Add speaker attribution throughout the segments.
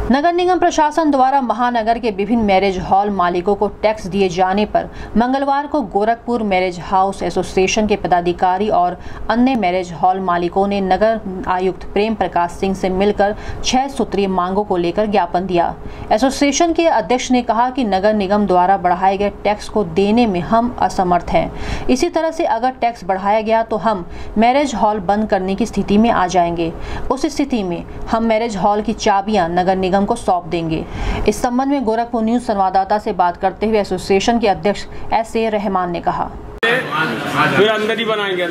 Speaker 1: नगर निगम प्रशासन द्वारा महानगर के विभिन्न मैरिज हॉल मालिकों को टैक्स दिए जाने पर मंगलवार को गोरखपुर मैरिज हाउस एसोसिएशन के पदाधिकारी और अन्य मैरिज हॉल मालिकों ने नगर आयुक्त प्रेम प्रकाश सिंह से मिलकर 6 सूत्रीय मांगों को लेकर ज्ञापन दिया। एसोसिएशन के अध्यक्ष ने कहा कि नगर निगम द्वारा बढ़ाए गए टैक्स को देने में हम असमर्थ हैं। इसी तरह से अगर टैक्स बढ़ाया गया तो हम मैरिज हॉल बंद करने की स्थिति में आ जाएंगे। उस स्थिति में हम मैरिज हॉल की चाबियां नगर निगम को सौंप देंगे। इस संबंध में गोरखपुर न्यूज संवाददाता से बात करते हुए एसोसिएशन के अध्यक्ष एस.ए. रहमान ने कहा,
Speaker 2: फिर अंदर ही बनाएंगे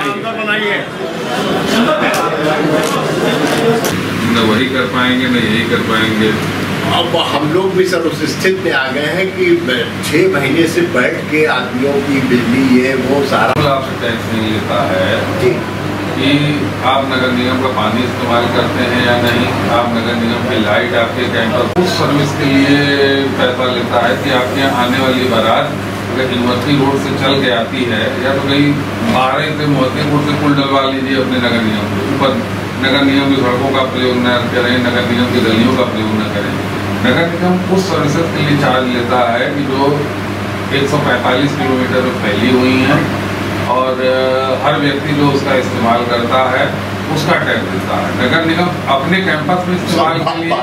Speaker 3: न वही कर पाएंगे न यही कर पाएंगे।
Speaker 4: अब हम लोग भी सर उस स्थिति में आ गए हैं कि 6 महीने से बैठ के आदमियों की बिजली ये वो सारा
Speaker 3: आपसे टैक्स नहीं लेता है
Speaker 4: जी
Speaker 3: कि आप नगर निगम का पानी इस्तेमाल करते हैं या नहीं, आप नगर निगम की लाइट आपके कैंपस उस सर्विस के लिए पैसा लेता है कि आपके यहाँ आने वाली बारात अगर यूनिवर्सिटी रोड से चल के आती है या तो कहीं 12 से मोतीपुर से पुल डलवा लीजिए अपने नगर निगम के ऊपर। नगर निगम की सड़कों का प्रयोग न करें, नगर निगम की गलियों का प्रयोग न करें। नगर निगम उस सर्विसेज के लिए चार्ज लेता है कि जो 145 किलोमीटर में फैली हुई हैं और हर व्यक्ति जो उसका इस्तेमाल करता है उसका टैक्स देता है। नगर निगम अपने कैंपस में इस्तेमाल के लिए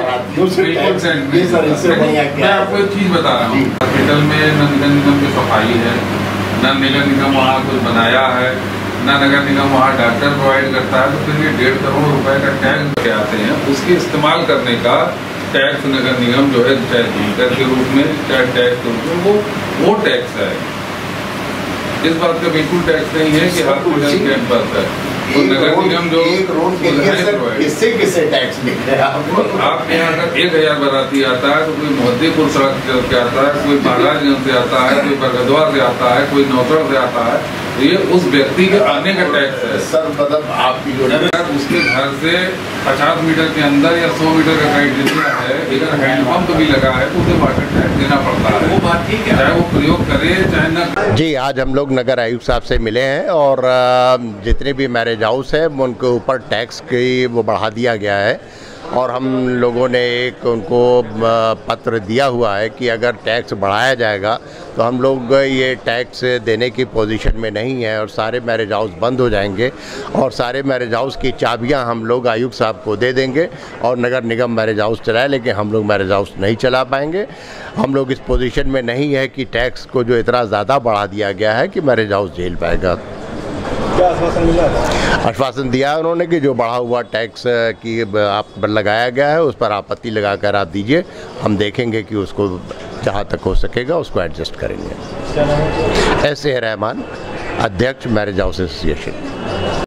Speaker 3: मैं आपको एक चीज़ बता रहा हूँ, हॉस्पिटल में न नगर निगम की सफाई है, न नगर निगम वहाँ कुछ बनाया है, न नगर निगम वहाँ डॉक्टर प्रोवाइड करता है। तो फिर ये 1.5 करोड़ रुपए का टैक्स के आते हैं, उसके इस्तेमाल करने का टैक्स नगर निगम जो है चाहे जीकर के रूप में चाहे टैक्स के रूप में वो टैक्स है। इस बात का बिल्कुल टैक्स नहीं है कि हॉस्पिटल कैंपस है तो नगर निगम जो
Speaker 4: किससे टैक्स लिख रहे हैं
Speaker 3: आपके यहाँ अगर 1000 बाराती आता है तो कोई मोतीपुर सड़क से आता है, कोई महाराजगंज से आता है, कोई बरगदवा से आता है, कोई नौतड़ से आता है, तो ये उस व्यक्ति के आने का टैक्स है।
Speaker 4: सर मतलब आपकी जो
Speaker 3: उसके घर से 50 मीटर के अंदर या 100 मीटर का क्राइटेरिया है, अगर हैंडपंप भी लगा है तो उसे वाटर टैक्स देना पड़ता है। वो बात ठीक है, चाहे वो प्रयोग करे चाहे न।
Speaker 4: जी, आज हम लोग नगर आयुक्त साहब से मिले हैं और जितने भी मैरिज हाउस है उनके ऊपर टैक्स की वो बढ़ा दिया गया है और हम लोगों ने एक उनको पत्र दिया हुआ है कि अगर टैक्स बढ़ाया जाएगा तो हम लोग ये टैक्स देने की पोजीशन में नहीं है और सारे मैरिज हाउस बंद हो जाएंगे और सारे मैरिज हाउस की चाबियां हम लोग आयुक्त साहब को दे देंगे और नगर निगम मैरिज हाउस चलाए, लेकिन हम लोग मैरिज हाउस नहीं चला पाएंगे। हम लोग इस पोजीशन में नहीं है कि टैक्स को जो इतना ज़्यादा बढ़ा दिया गया है कि मैरिज हाउस झेल पाएगा।
Speaker 2: क्या आश्वासन मिला?
Speaker 4: आश्वासन दिया उन्होंने कि जो बढ़ा हुआ टैक्स की आप लगाया गया है उस पर आपत्ति लगाकर आप दीजिए, हम देखेंगे कि उसको जहाँ तक हो सकेगा उसको एडजस्ट करेंगे। एस.ए. रहमान, अध्यक्ष मैरिज हाउस एसोसिएशन।